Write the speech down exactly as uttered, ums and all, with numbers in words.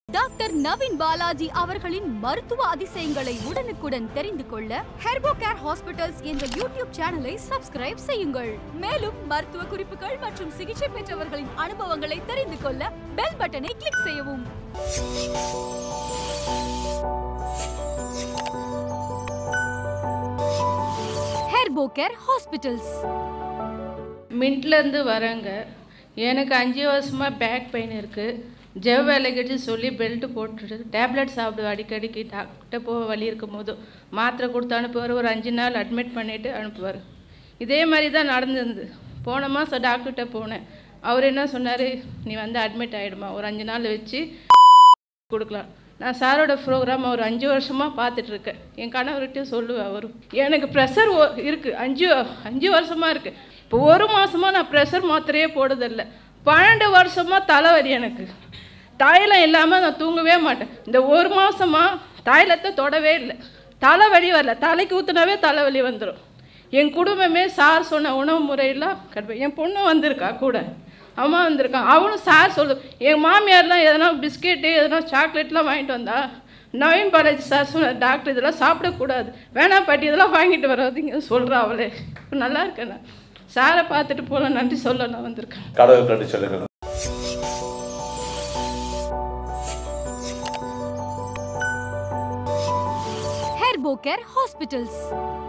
Doctor Naveen Balaji அவர்களின் மருத்துவ அதிசயங்களை உடனுக்குடன் தெரிந்து கொள்ள ஹெர்போ கேர் ஹாஸ்பிட்டல்ஸ் என்ற யூடியூப் சேனலை சப்ஸ்கிரைப் செய்யுங்கள். மேலும் மருத்துவ குறிப்புகள் மற்றும் சிகிச்சை பெற்றவர்களின் அனுபவங்களை தெரிந்து கொள்ள பெல் பட்டனை கிளிக் செய்யவும். Herbo care hospitals. மின்ட்ல இருந்து வரங்க. எனக்கு அஞ்சு வருஷமா பேக் பெயின் இருக்கு. ஜெவ் வேலைக்கு சொல்லி பெல்ட் போட்டுட்டு டேப்லெட் சாப்பிடுவேன். அடிக்கடிக்கு டாக்டர் போக வலி இருக்கும் போது மாத்திரை கொடுத்து அனுப்புவார். ஒரு அஞ்சு நாள் அட்மிட் பண்ணிவிட்டு அனுப்புவார். இதே மாதிரி தான் நடந்திருந்தது. போன மாதம் டாக்டர்கிட்ட போனேன். அவர் என்ன சொன்னார், நீ வந்து அட்மிட் ஆகிடுமா, ஒரு அஞ்சு நாள் வச்சு கொடுக்கலாம். நான் சாரோட ப்ரோக்ராம் ஒரு அஞ்சு வருஷமாக பார்த்துட்ருக்கேன். என் கணவர்கிட்ட சொல்லுவேன். அவரும் எனக்கு ப்ரெஷர் இருக்குது, அஞ்சு அஞ்சு வருஷமாக இருக்குது. இப்போ ஒரு மாதமாக நான் ப்ரெஷர் மாத்திரையே போடுறதில்லை. பன்னெண்டு வருஷமாக தலைவலி. எனக்கு தைலம் இல்லாமல் நான் தூங்கவே மாட்டேன். இந்த ஒரு மாதமாக தைலத்தை தொடவே இல்லை. தலைவலி வரல. தலைக்கு ஊற்றினாவே தலைவலி வந்துடும். என் குடும்பமே சார் சொன்ன உணவு முறையெல்லாம் கடுப்பேன். என் பொண்ணு வந்திருக்கா கூட, அம்மா வந்திருக்கான். அவனும் சார் சொல்லு. என் மாமியார்லாம் எதனா பிஸ்கெட்டு எதனா சாக்லேட்லாம் வாங்கிட்டு வந்தா, நவீன் பாலாஜி சார் சொன்ன, டாக்டர் இதெல்லாம் சாப்பிடக்கூடாது, வேணா பாட்டி இதெல்லாம் வாங்கிட்டு வராதிங்க சொல்கிறா. அவளே இப்போ நல்லா இருக்கேன். நான் சாரை பார்த்துட்டு போல நன்றி சொல்ல நான் வந்திருக்கேன். கடவுள் நன்றி சொல்லுங்க. Herbo care hospitals.